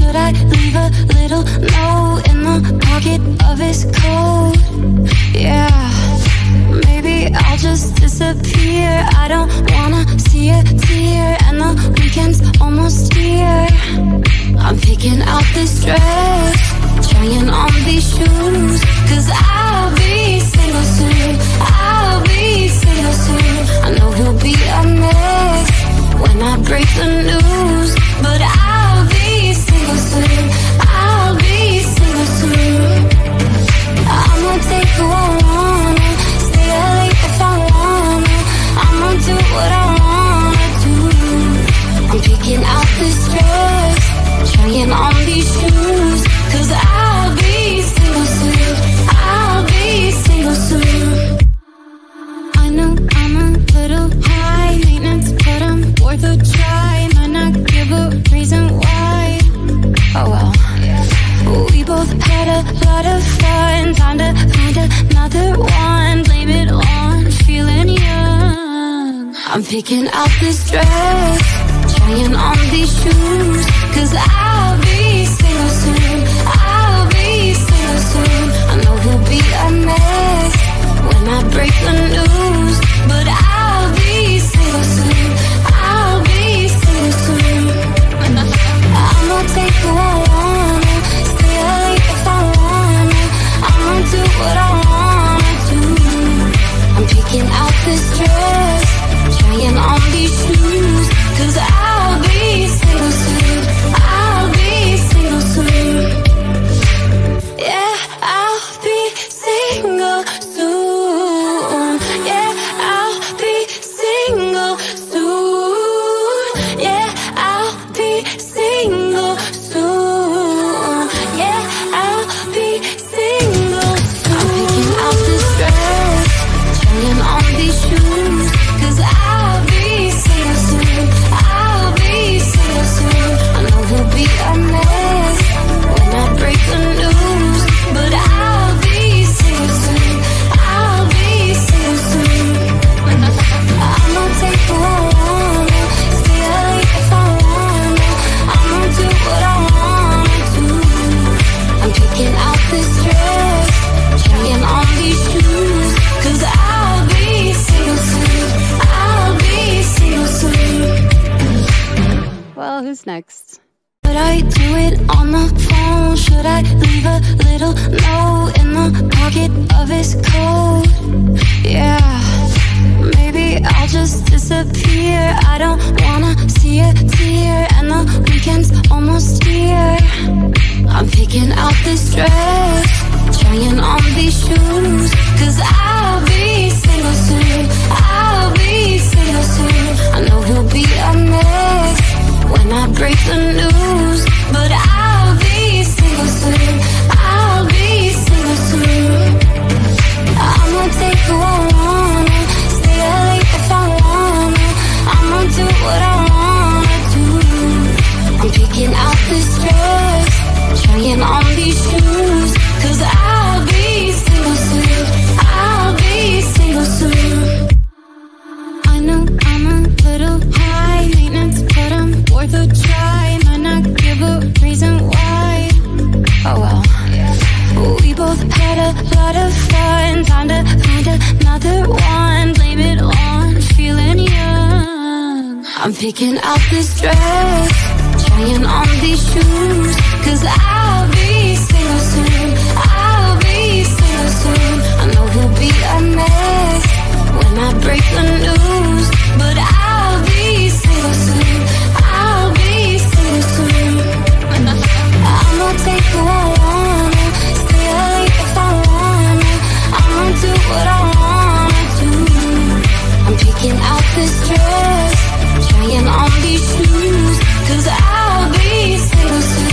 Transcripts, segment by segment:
Should I leave a little note in the pocket of his coat? Yeah, maybe I'll just disappear. I don't wanna see a tear, and the weekend's almost here. I'm picking out this dress, trying on these shoes, 'cause I'll be single soon. I'll be single soon. I know he'll be a mess when I break the news, but I'll be single soon. I'll be single soon. I'ma take who I wanna, stay late if I wanna. I'ma do what I wanna do. I'm picking out this dress, trying on these shoes, 'cause I'll be single soon. I'll be single soon. I know I'm a little high maintenance, but I'm worth a try. Might not give a reason why. Oh well. We both had a lot of fun. Time to find another one. Blame it on feeling young. I'm picking out this dress, trying on these shoes, 'cause I'll be single soon. I'll be single soon. I know he'll be a mess when I break the news, but I'll be single soon. I'll be single soon. I'ma take who I wanna, stay late if I wanna. I'ma do what I wanna do. I'm picking out this dress, trying on these shoes, 'cause I'll be single soon. I'll be single soon. Yeah, I'll be single soon. Yeah, I'll be single soon. Yeah, I'll be single soon. Yeah, I'll be single soon. I'm picking out this dress, trying on these shoes, 'cause I'll be single soon. I'll be single soon. I know he'll be a mess when I break the news, but I'll be single soon. I'll be single soon. I'ma take who I wanna, stay late if I wanna. I'ma do what I wanna do. I'm picking out this dress, trying on these shoes, 'cause I'll be single soon. I'll be single soon. Well, who's next? Should I do it on the phone? Should I leave a little note in the pocket of his coat? Yeah, maybe I'll just disappear. I don't wanna see a tear, and the weekend's almost here. I'm picking out this dress, trying on these shoes, 'cause I'll be single soon. I'll be single soon. I know he'll be a mess when I break the news, but I'll be single soon. I'll be single soon. I'ma take who I wanna, stay late if I wanna. I'ma do what I wanna do. I'm picking out this dress, trying on these shoes, 'cause I'll be single soon. I'll be single soon. I know I'm a little high maintenance, but I'm worth a try. Might not give a reason why. Oh well. We both had a lot of fun. Time to find another one. Blame it on feeling young. I'm picking out this dress, trying on these shoes, 'cause I'll be single soon. I'll be single soon. I know he'll be a mess when I break the news, but I'll be single soon. I'll be single soon. I'ma take who I wanna, stay late if I wanna. I'ma do what I wanna do. I'm picking out this dress, trying on these shoes, 'cause I'll be single soon.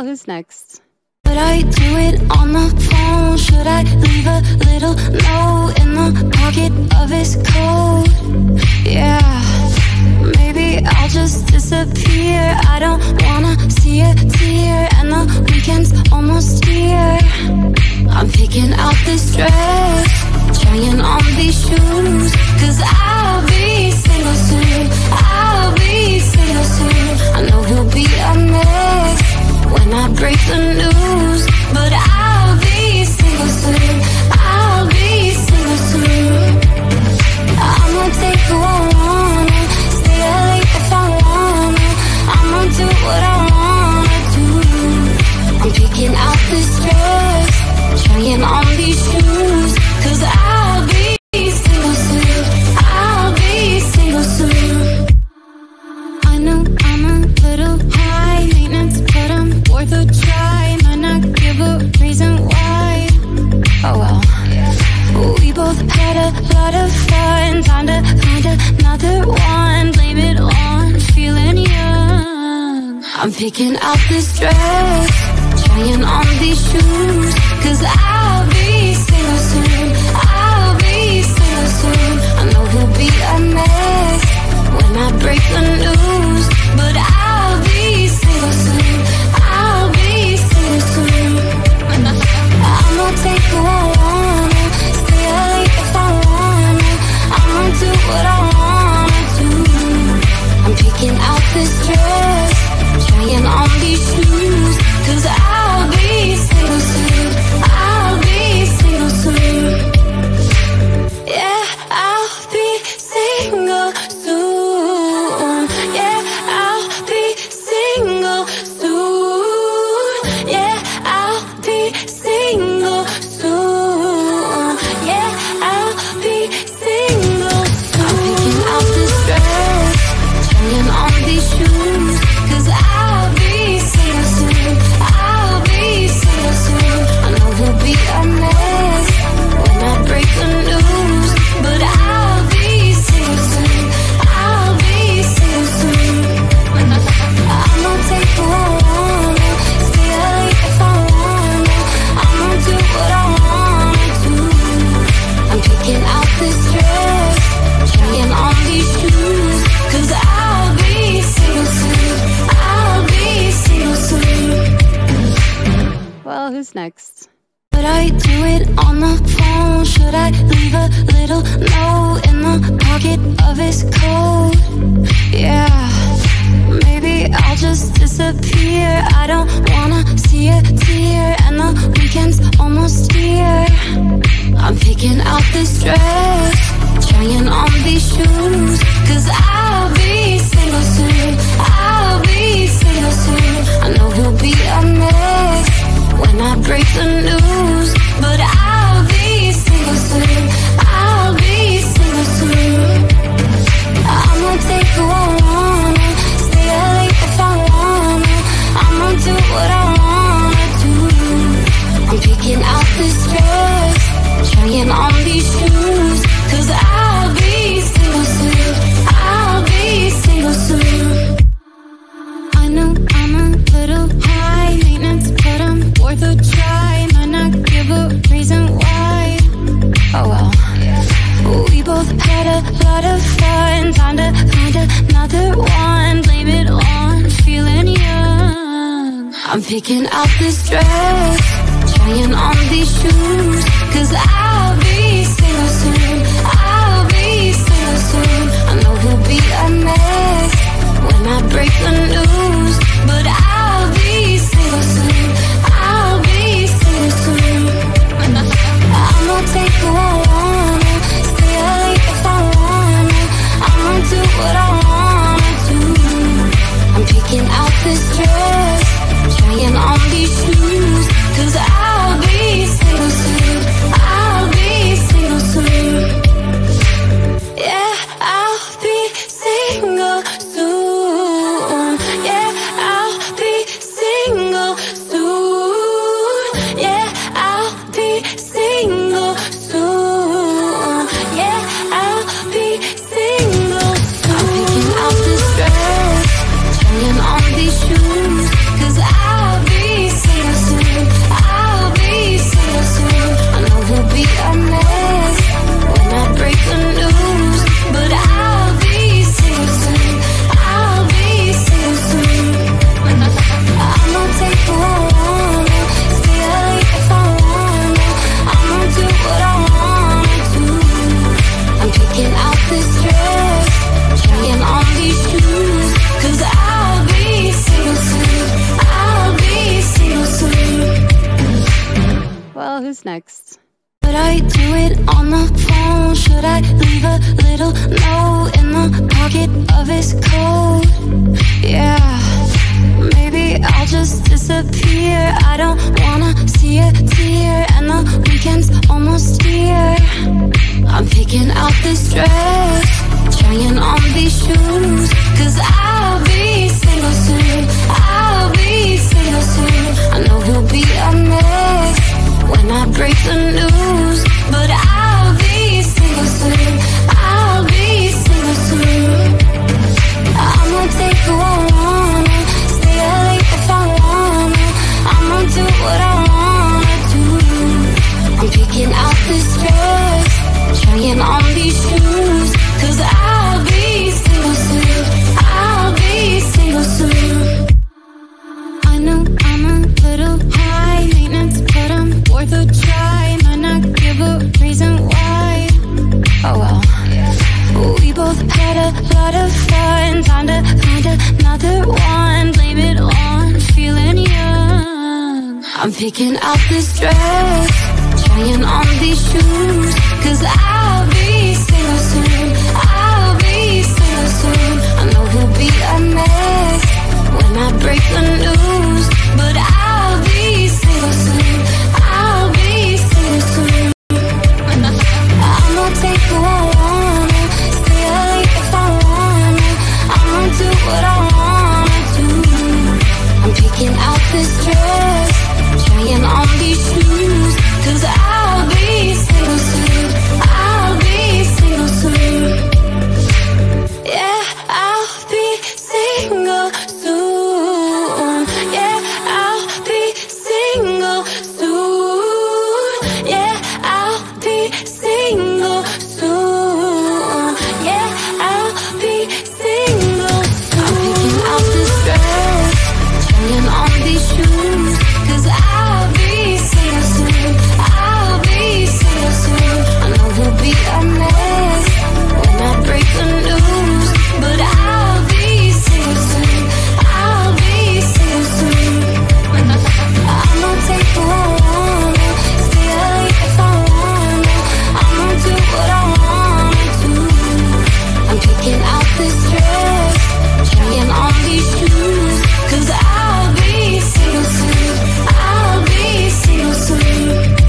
Well, who's next? But I do it on the phone. Should I leave a little note in the pocket of his coat? Yeah, maybe I'll just disappear. I don't wanna see a tear, and the weekend's almost here. I'm picking out this dress, trying on these shoes, 'cause I'll be single soon. I'll be single soon. I know he'll be a mess when I break the news, but I'll be single soon. I'll be single soon. I'ma take who I wanna, stay late if I wanna. I'ma do what I wanna do. I'm picking out this dress, trying on these shoes, 'cause I'll be single soon. I'll be single soon. I know I'm a little high maintenance, but I'm worth a try. Might not give a reason why. Oh well. We both had a lot of fun. Time to find another one. Blame it on feeling young. I'm picking out this dress, trying on these shoes, 'cause I'll be single soon. I'll be single soon. I know he'll be a mess when I break the news, but I'll be single soon. I'll be single soon. I'ma take who I wanna, stay late if I wanna. I'ma do what I wanna do. I'm picking out this dress, trying on these shoes, 'cause I'll be single soon. I'll be single soon. Yeah, I'll be single soon. Yeah, I'll be single soon. Yeah, I'll be single soon. Yeah, I'll be single soon. I'm picking out this dress, trying on these shoes, 'cause I'll be single soon. I'll be single soon. I know he'll be a mess when I break the news, but I'll be single soon. I'll be single soon. I'ma take who I wanna, stay late if I wanna. I'ma do what I wanna do. I'm picking out this dress, trying on these shoes, 'cause I'll be single soon. I'll be single soon. Well, who's next? But I do it on the phone. Should I leave a little note in the pocket of his coat? Yeah, maybe I'll just disappear. I don't wanna see a tear, and the weekend's almost here. I'm picking out this dress, trying on these shoes, 'cause I'll be single soon. I'll be single soon. I know he'll be a mess when I break the news, but I'll be single soon. I'll be single soon. I'ma take who I wanna, stay late if I wanna. I'ma do what I wanna do. I'm picking out this dress, trying on these shoes, 'cause I'll be single soon. I'll be single soon. I know I'm a little high maintenance, but I'm worth a try. Might not give a reason why. Oh well. We both had a lot of fun. Time to find another one. Blame it on feeling young. I'm picking out this dress, trying on these shoes, 'cause I'll be single soon. I'll be single soon. I know he'll be a mess when I break the news, but I'll be single soon. I'll be single soon. I'ma take who I wanna, stay late if I wanna. I'ma do what I wanna do. I'm picking out this dress, trying on these shoes, 'cause I'll be single soon. I'll be single soon. Yeah, I'll be single soon. Yeah. who's next? But I do it on the phone. Should I leave a little note in the pocket of his coat? Yeah, maybe I'll just disappear. I don't wanna see a tear, and the weekend's almost here. I'm picking out this dress, trying on these shoes, 'cause I'll be single soon. I'll be single soon. I know he'll be a mess when I break the news, but I'll be single soon. I'll be single soon. I'ma take who I wanna, stay out late if I wanna. I'ma do what I wanna do. I'm picking out this dress, trying on these shoes, 'cause I'll be single soon. I'll be single soon. I know I'm a little high maintenance, but I'm worth a try. Might not give a reason why. Oh well. We both had a lot of fun. Time to find another one. Blame it on feeling young. I'm picking out this dress, trying on these shoes, 'cause I'll be single soon. I'll be single soon. I know he'll be a mess when I break the news, but I'll be single soon. I'll be single soon. I'ma take who I wanna, stay out late if I wanna. I'ma do what I wanna do. I'm picking out this dress, trying on these shoes, 'cause I'll be single soon. I'll be single soon. Yeah, I'll be single soon. Yeah, I'll be single soon. Yeah, I'll be single soon. Yeah, I'll be single soon. I'm picking out this dress, trying on these shoes, 'cause I'll be single soon. I'll be single soon. I know he'll be a mess when I break the news, but I'll be single soon. I'll be single soon. I'ma take who I wanna, stay out late if I wanna. I'ma do what I wanna do. I'm picking out this dress, trying on these shoes, 'cause I'll be single soon. I'll be single soon.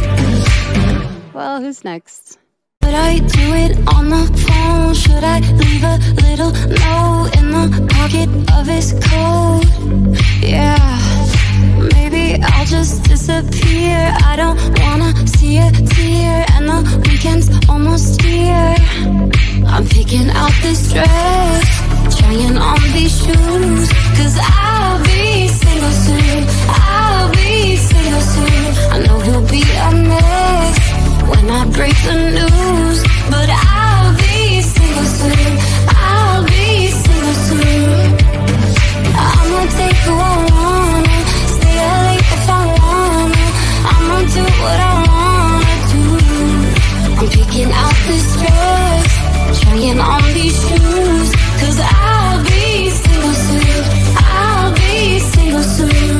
Well, who's next? But I do it on the phone. Should I leave a little note in the pocket of his coat? Yeah, maybe I'll just disappear. I don't wanna see a tear, and the weekend's almost here. I'm picking out this dress, trying on these shoes, 'cause I'll be single soon. I'll be single soon. I know he'll be a mess when I break the news, but I'll be single soon. I'll be single soon. I'ma take who I wanna, stay out late if I wanna. I'ma do what I wanna do. I'm picking out this dress, trying on these shoes, 'cause I'll be single soon. I'll be single soon.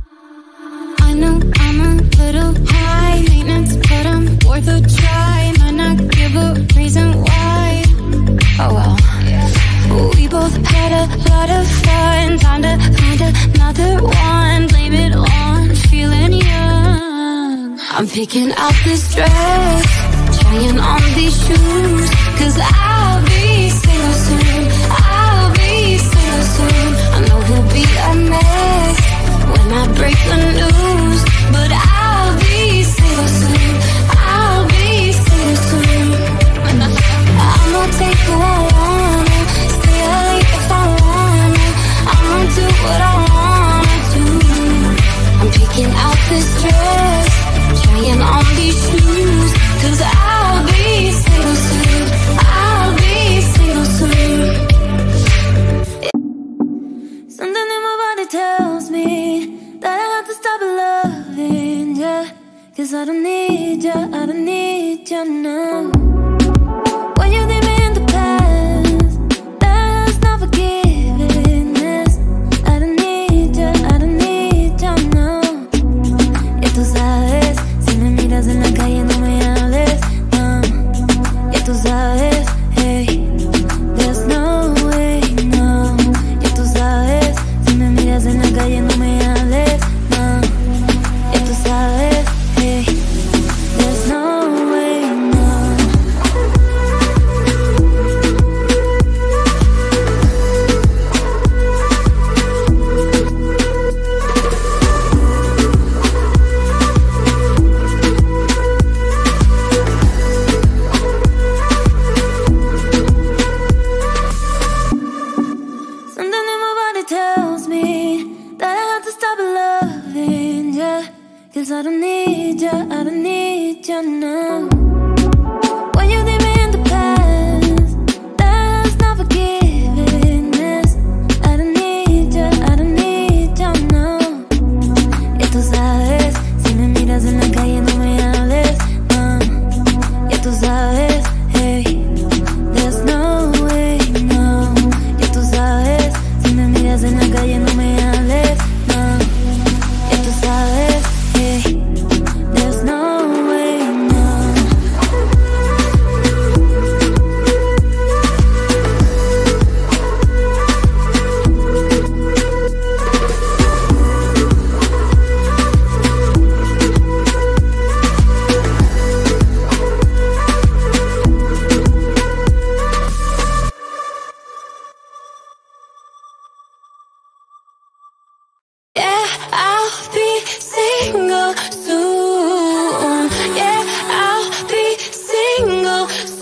I know I'm a little high maintenance, but I'm worth a try. Might not give a reason why. Oh well. We both had a lot of fun. Time to find another one. Blame it on feeling young. I'm picking out this dress, trying on these shoes, 'cause I'll be single soon. I'll be single soon. I know he'll be a mess when I break the news, but I'll be single soon. I'll be single soon. I'ma take who I wanna, stay out late if I wanna. I'ma do what I wanna do. I'm picking out this dress, trying on these shoes, 'cause I'll be single soon. I'll be single soon. Something in my body tells me that I have to stop loving ya, 'cause I don't need ya, I don't need ya now. When you leave me in the past, that's not forgiveness. I don't need ya, I don't need ya now. Y tú sabes, si me miras en to stop loving ya, 'cause I don't need ya, I don't need ya now. When you leave me in the past, that's not forgiveness. I don't need ya, I don't need ya now. Ya tú sabes, si me miras en la calle no me hables, no. Ya tú sabes, hey, there's no way, no. Ya tú sabes, si me miras en la calle no me hables, no. Ya tú sabes, hey, there's no way, no. Yeah, I'll be single soon. Yeah, I'll be single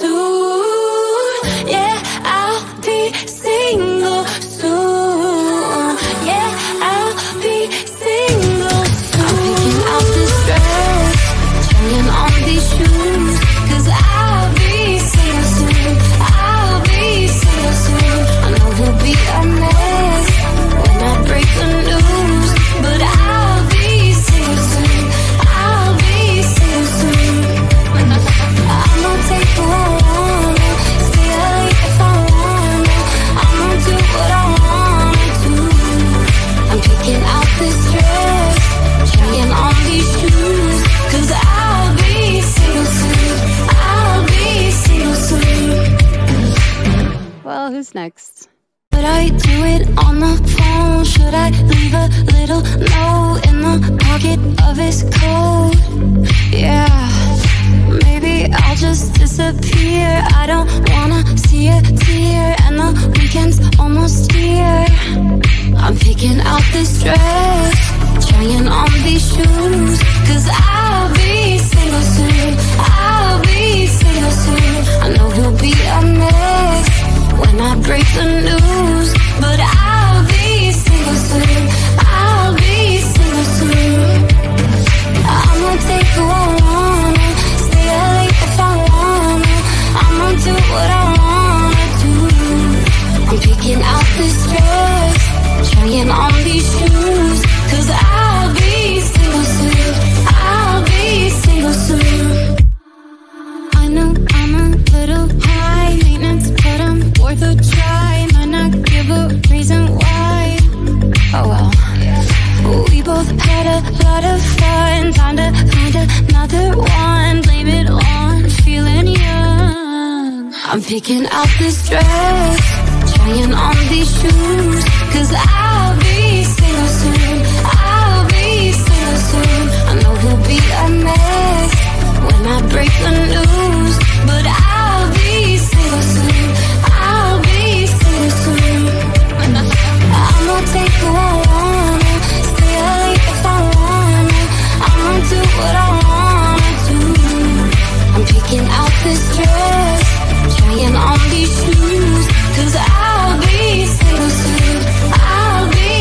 soon. Yeah, I'll be single soon. Yeah, I'll be single soon. I'm picking out this dress, trying on these shoes, 'cause I'll be single soon. I'll be single soon. I know he'll be a mess when I break the news, but I'll be single soon. I'll be single soon. I'ma take who I wanna, stay late if I wanna. I'ma do what I wanna do. I'm picking out this dress, trying on these shoes, 'cause I'll be single soon. I'll be single soon. Well, who's next? But I do it on the phone. Should I leave a little note in the pocket of his coat? Yeah, maybe I'll just disappear. I don't wanna see a tear, and the weekend's almost here. I'm picking out this dress, trying on these shoes, 'cause I'll be single soon. I'll be single soon. I know he'll be a mess when I break the news, but I'll be single soon. I'll be single soon. I'ma take who I wanna, stay late if I wanna. I'ma do what I wanna do. I'm picking out this dress, trying on these shoes, 'cause I'll be single soon. I'll be single soon. I know I'm a little high maintenance, but I'm worth a try. Might not give a reason why. Oh well. We both had a lot of fun. Time to find another one. Blame it on feeling young. I'm picking out this dress, trying on these shoes, 'cause I'll be single soon. I'll be single soon. I know he'll be a mess when I break the news, but I'll be single soon. I'll be single soon. I'ma take who I wanna, stay late if I wanna. I'ma do what I wanna do. I'm picking out this dress, trying on these shoes, 'cause I'll be single soon. I'll be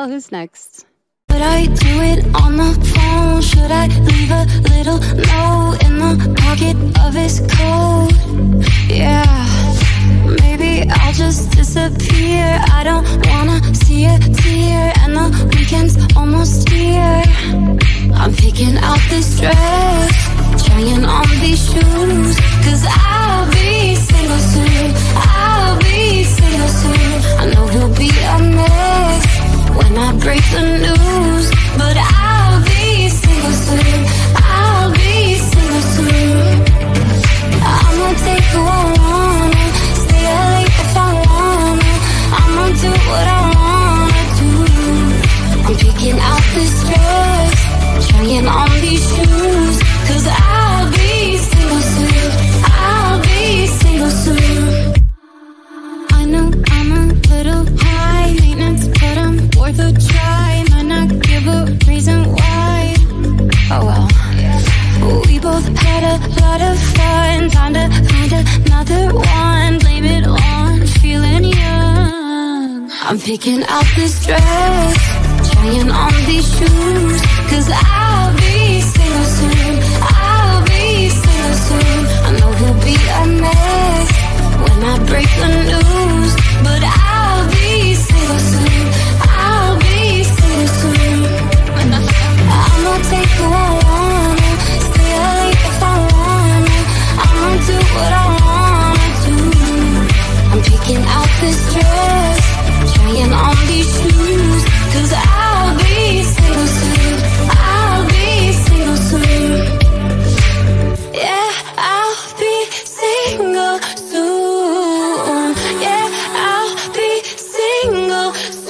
Well, who's next? But I do it on the phone. Should I leave a little note in the pocket of his coat? Yeah, maybe I'll just disappear. I don't wanna see a tear, and the weekend's almost here. I'm picking out this dress, trying on these shoes, 'cause I'll be single soon. I'll be single soon. I know he'll be a mess when I break the news, but I'll be single soon. I'll be single soon. I'ma take who I wanna, stay out late if I wanna. I'ma do what I wanna do. I'm picking out this dress, trying on these shoes, 'cause I'll be single soon. I'll be single soon. I know I'm a little high maintenance, but I'm worth a try. Might not give a reason why. Oh well. We both had a lot of fun. Time to find another one. Blame it on feeling young. I'm picking out this dress, trying on these shoes, 'cause I'll be single soon. I'll be single soon. I know he'll be a mess when I break the news, but I'll be single soon. I'll be single soon. I'ma take who I wanna, stay out late if I wanna. I'ma do what I wanna do. I'm picking out this dress, trying on these shoes, 'cause I'll be single soon. I'll be single soon. Yeah, I'll be single soon. Yeah, I'll be single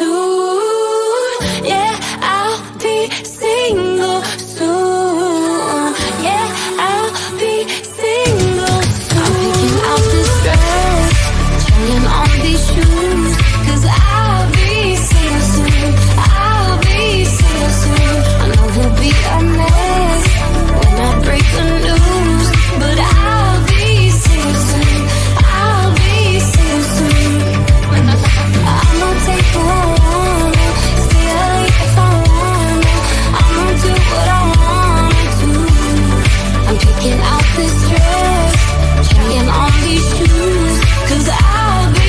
soon. Yeah, I'll be single soon. Yeah, I'll be single soon. I'm picking out this dress, trying on these shoes, 'cause I'll be single soon. I'll be single soon. I know he'll be a mess when I break the news, but I'll be single soon. I'll be single soon. I'ma take who I wanna, stay out late if I wanna. I'ma do what I wanna do. I'm picking out this dress, trying on these shoes, 'cause I'll be.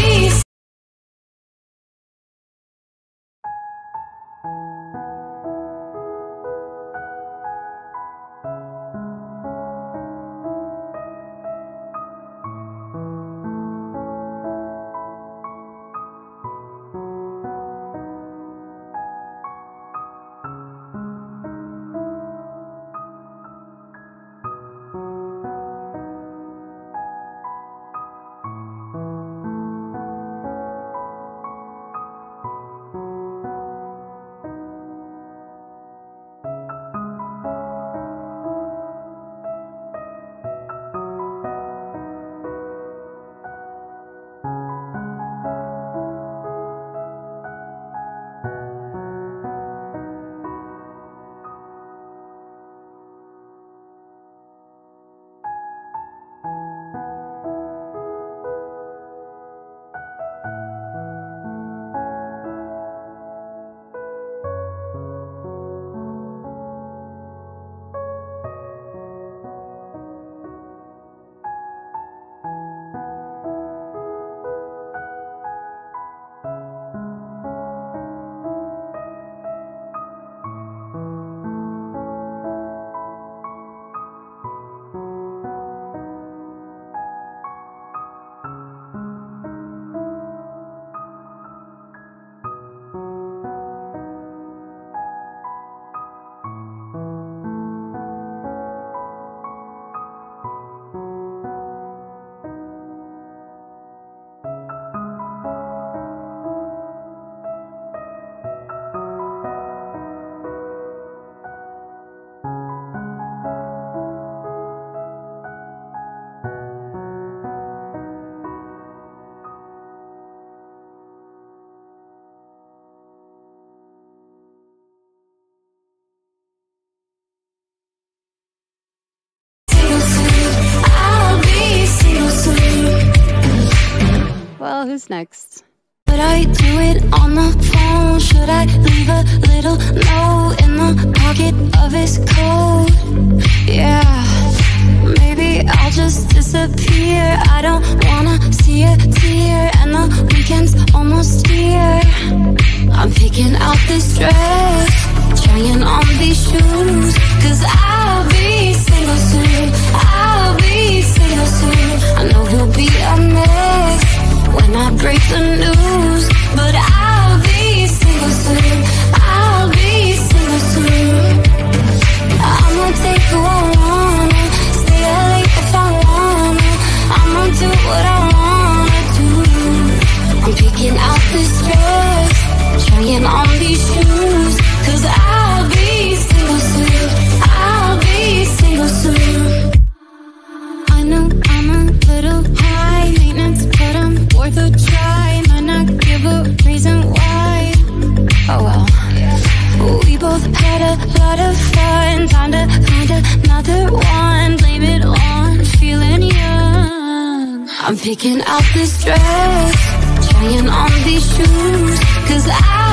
Well, who's next? But I do it on the phone. Should I leave a a little note in the pocket of his coat. Yeah, maybe I'll just disappear. I don't wanna see a tear, and the weekend's almost here. I'm picking out this dress, trying on these shoes, 'cause I'll be single soon. I'll be single soon. I know he'll be a mess when I break the news, but I'll be single soon. I'll be single soon. I'ma take who I wanna, stay late if I wanna. I'ma do what I wanna do. I'm picking out this dress, trying on these shoes, 'cause I'll be single soon. I'll be single soon. I know I'm a little high maintenance, but I'm worth a try. Might not give a reason why. Oh well. We both had a lot of fun. Time to find another one. Blame it on feeling young. I'm picking out this dress, trying on these shoes, 'cause